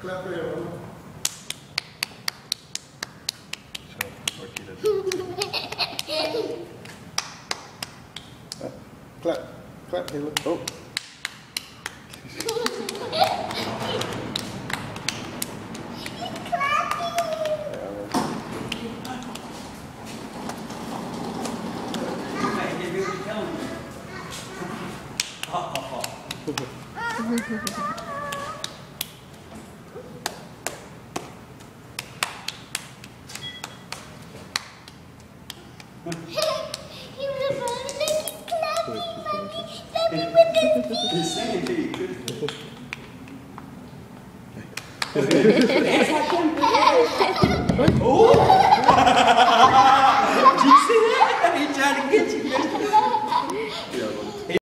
Clap for your mama. Clap, clap, Halo. Oh. He's singing to you. Oh! Did you see that? He tried to get you.